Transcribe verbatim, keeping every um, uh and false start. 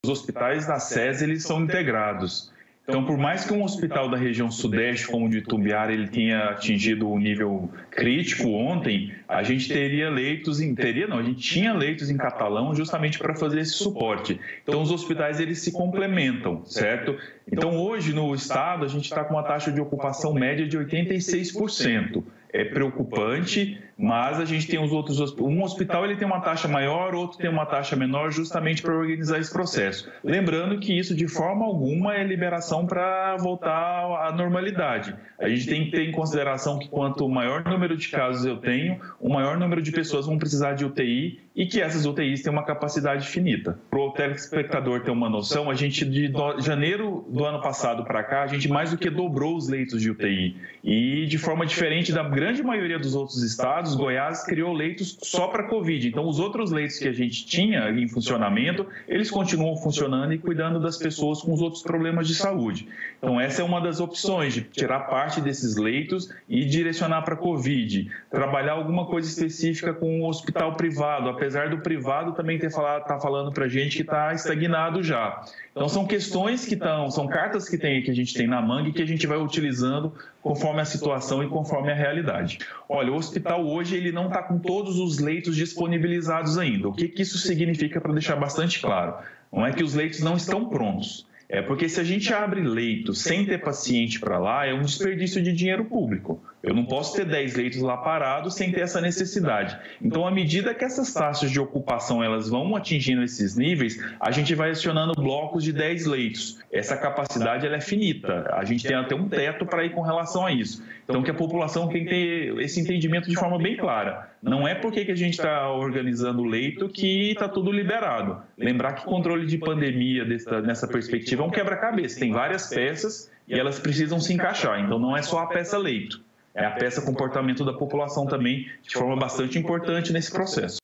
Os hospitais da SES, eles são integrados. Então, por mais que um hospital da região sudeste, como o de Itumbiara, ele tenha atingido o nível crítico ontem, a gente teria leitos, em, teria não, a gente tinha leitos em Catalão justamente para fazer esse suporte. Então, os hospitais, eles se complementam, certo? Então, hoje no estado, a gente está com uma taxa de ocupação média de oitenta e seis por cento. É preocupante, mas a gente tem os outros, um hospital ele tem uma taxa maior, outro tem uma taxa menor, justamente para organizar esse processo. Lembrando que isso de forma alguma é liberação para voltar à normalidade. A gente tem que ter em consideração que quanto maior número de casos eu tenho, o maior número de pessoas vão precisar de U T I e que essas U T Is têm uma capacidade finita. Para o telespectador ter uma noção, a gente de janeiro do ano passado para cá, a gente mais do que dobrou os leitos de U T I. E de forma diferente da grande maioria dos outros estados, Goiás criou leitos só para Covid. Então, os outros leitos que a gente tinha em funcionamento, eles continuam funcionando e cuidando das pessoas com os outros problemas de saúde. Então, essa é uma das opções, de tirar parte desses leitos e direcionar para Covid. Trabalhar alguma coisa específica com o hospital privado, apesar do privado também ter falado, tá falando para a gente que está estagnado já. Então, são questões que estão, são cartas que, tem, que a gente tem na manga e que a gente vai utilizando conforme a situação e conforme a realidade. Olha, o hospital hoje ele não está com todos os leitos disponibilizados ainda. O que, que isso significa, para deixar bastante claro? Não é que os leitos não estão prontos. É porque se a gente abre leito sem ter paciente para lá, é um desperdício de dinheiro público. Eu não posso ter dez leitos lá parados sem ter essa necessidade. Então, à medida que essas taxas de ocupação elas vão atingindo esses níveis, a gente vai acionando blocos de dez leitos. Essa capacidade ela é finita. A gente tem até um teto para ir com relação a isso. Então, que a população tem que ter esse entendimento de forma bem clara. Não é porque que a gente está organizando o leito que está tudo liberado. Lembrar que controle de pandemia dessa, nessa perspectiva é um quebra-cabeça. Tem várias peças e elas precisam se encaixar. Então, não é só a peça leito. É a peça comportamento da população também, de forma bastante importante nesse processo.